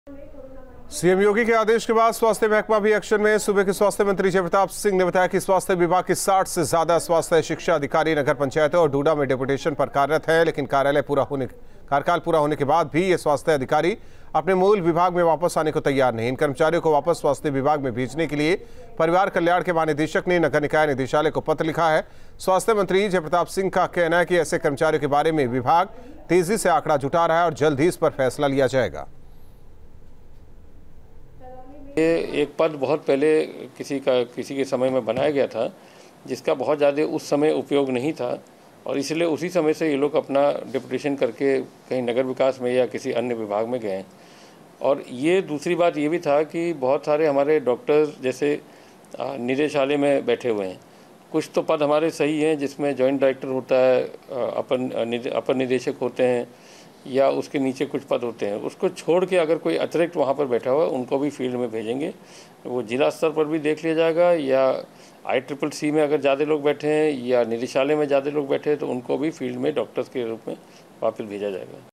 CM योगी के आदेश के बाद स्वास्थ्य महकमा भी एक्शन में। सूबे के स्वास्थ्य मंत्री जयप्रताप सिंह ने बताया कि स्वास्थ्य विभाग के 60 से ज्यादा स्वास्थ्य शिक्षा अधिकारी नगर पंचायतों और डूडा में डेपुटेशन पर कार्यरत है, लेकिन कार्यकाल पूरा होने के बाद भी ये स्वास्थ्य अधिकारी अपने मूल विभाग में वापस आने को तैयार नहीं। इन कर्मचारियों को वापस स्वास्थ्य विभाग में भेजने के लिए परिवार कल्याण के महानिदेशक ने नगर निकाय निदेशालय को पत्र लिखा है। स्वास्थ्य मंत्री जयप्रताप सिंह का कहना है कि ऐसे कर्मचारियों के बारे में विभाग तेजी से आंकड़ा जुटा रहा है और जल्द ही इस पर फैसला लिया जाएगा। ये एक पद बहुत पहले किसी के समय में बनाया गया था, जिसका बहुत ज़्यादा उस समय उपयोग नहीं था और इसलिए उसी समय से ये लोग अपना डिप्यूटेशन करके कहीं नगर विकास में या किसी अन्य विभाग में गए। और ये दूसरी बात ये भी था कि बहुत सारे हमारे डॉक्टर्स जैसे निदेशालय में बैठे हुए हैं। कुछ तो पद हमारे सही हैं जिसमें जॉइंट डायरेक्टर होता है, अपर निदेशक होते हैं या उसके नीचे कुछ पद होते हैं। उसको छोड़ के अगर कोई अतिरिक्त वहाँ पर बैठा हुआ है उनको भी फील्ड में भेजेंगे। वो जिला स्तर पर भी देख लिया जाएगा या ICCC में अगर ज़्यादा लोग बैठे हैं या निदेशालय में ज़्यादा लोग बैठे हैं तो उनको भी फील्ड में डॉक्टर्स के रूप में वापस भेजा जाएगा।